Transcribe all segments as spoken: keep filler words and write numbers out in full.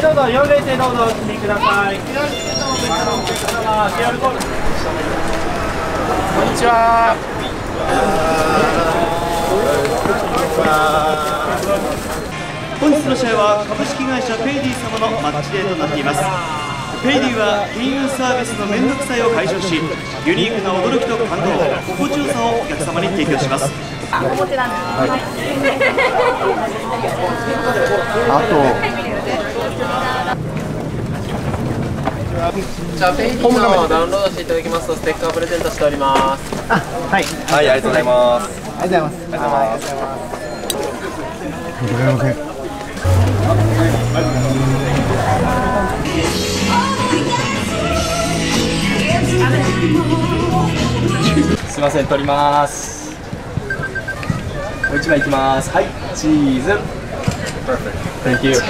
どうぞよんれいせいどうぞお進みください。こんにちは。本日の試合は株式会社ペイディ様のマッチデーとなっています。ペイディは金融サービスの面倒くさいを解消し、ユニークな驚きと感動、心地よさをお客様に提供します。 あ、お持ちなんです。はい。 あとじゃあペイディのダウンロードしていただきますとステッカープレゼントしております。 あ、はい、 はい、ありがとうございます。 ありがとうございます。 ありがとうございます。 ございません。 すみません、取ります。もう一枚いきます。はい、チーズ。Thank you。 ス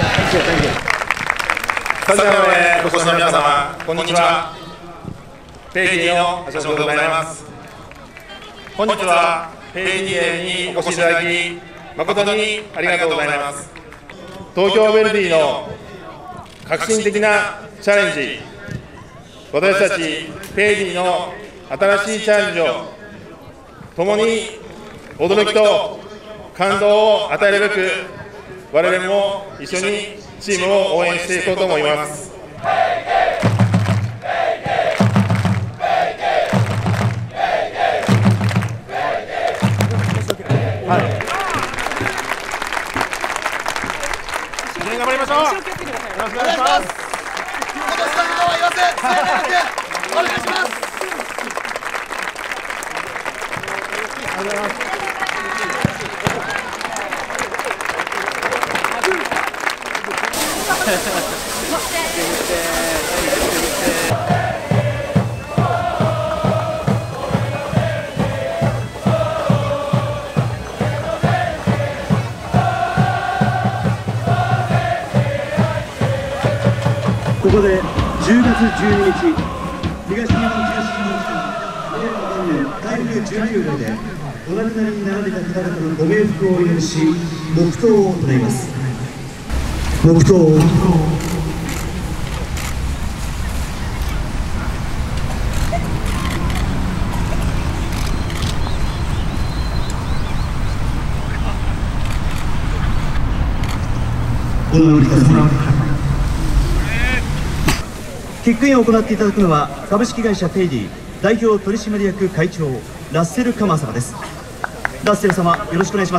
タジアムへお越しの皆様、こんにちは。ペイディの橋本でございます。本日はペイディデーにお越しいただき、誠にありがとうございます。東京ヴェルディの革新的なチャレンジ、私たちペイディの新しいチャレンジを共に驚きと感動を与えるべく、我々も一緒にチームを応援していこうと思います。はい、一緒に頑張りましょう。よろしくお願いします。今年のことは言わせ、お願いします。ありがとうございます。 ここでじゅうがつじゅうににち、東日本東日本台風じゅうきゅうごうでお亡くなりになられた方々のご冥福をお祈りし、黙祷を行います。黙祷を。お守りください。キックインを行っていただくのは株式会社ペイディ代表取締役会長ラッセル・カマー様です。ラッセル様、よろしくお願いします。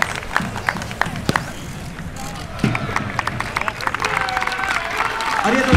ありがとう